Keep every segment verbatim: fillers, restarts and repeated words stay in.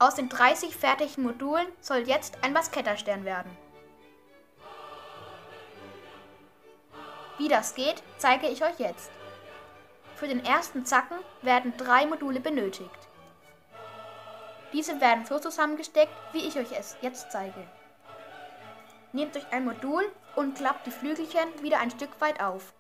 Aus den dreißig fertigen Modulen soll jetzt ein Basketterstern werden. Wie das geht, zeige ich euch jetzt. Für den ersten Zacken werden drei Module benötigt. Diese werden so zusammengesteckt, wie ich euch es jetzt zeige. Nehmt euch ein Modul und klappt die Flügelchen wieder ein Stück weit auf.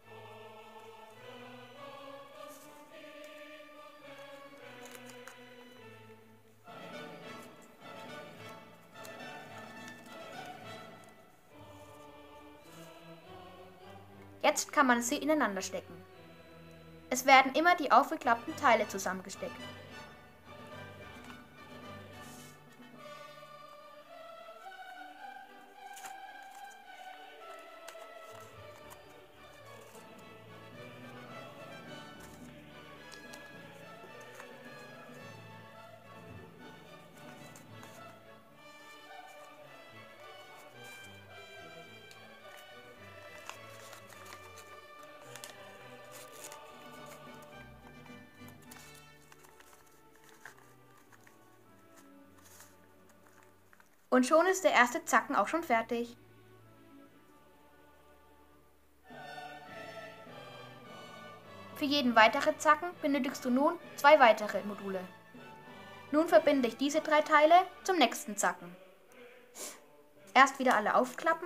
Jetzt kann man sie ineinander stecken. Es werden immer die aufgeklappten Teile zusammengesteckt. Und schon ist der erste Zacken auch schon fertig. Für jeden weiteren Zacken benötigst du nun zwei weitere Module. Nun verbinde ich diese drei Teile zum nächsten Zacken. Erst wieder alle aufklappen.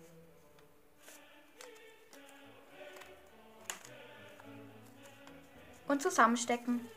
Und zusammenstecken.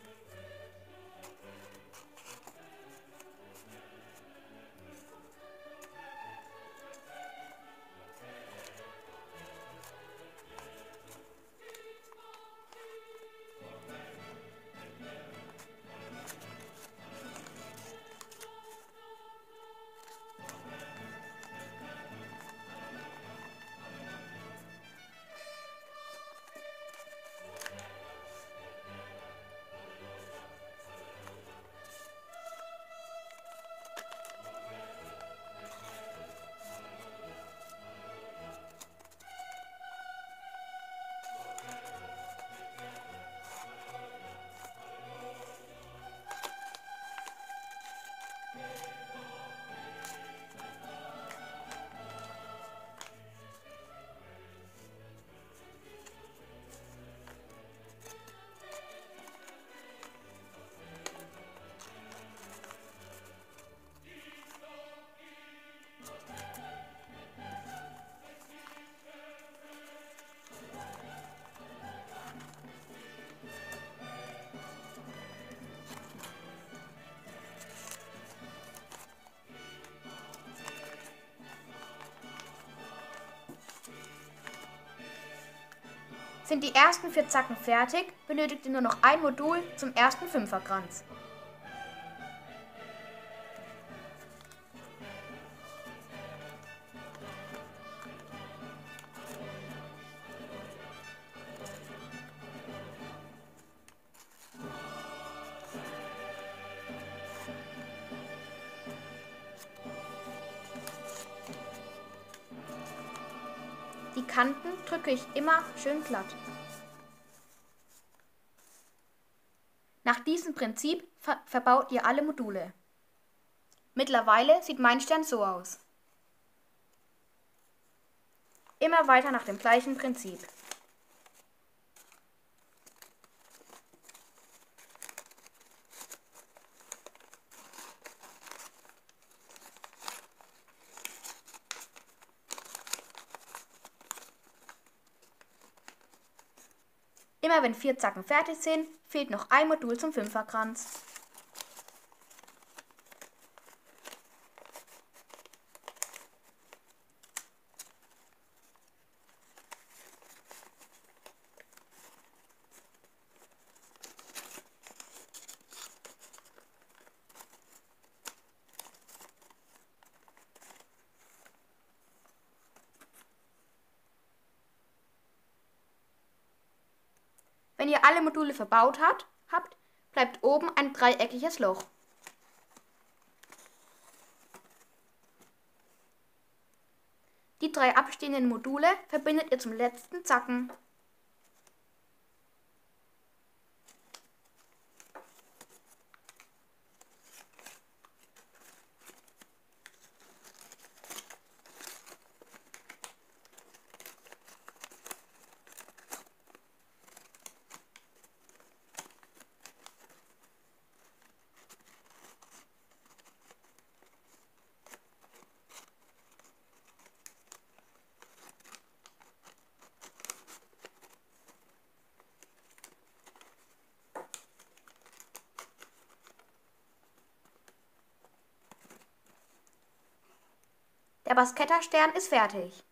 Sind die ersten vier Zacken fertig, benötigt ihr nur noch ein Modul zum ersten Fünferkranz. Die Kanten drücke ich immer schön glatt. Nach diesem Prinzip ver- verbaut ihr alle Module. Mittlerweile sieht mein Stern so aus. Immer weiter nach dem gleichen Prinzip. Immer wenn vier Zacken fertig sind, fehlt noch ein Modul zum Fünferkranz. Wenn ihr alle Module verbaut habt, habt, bleibt oben ein dreieckiges Loch. Die drei abstehenden Module verbindet ihr zum letzten Zacken. Der Basketta-Stern ist fertig.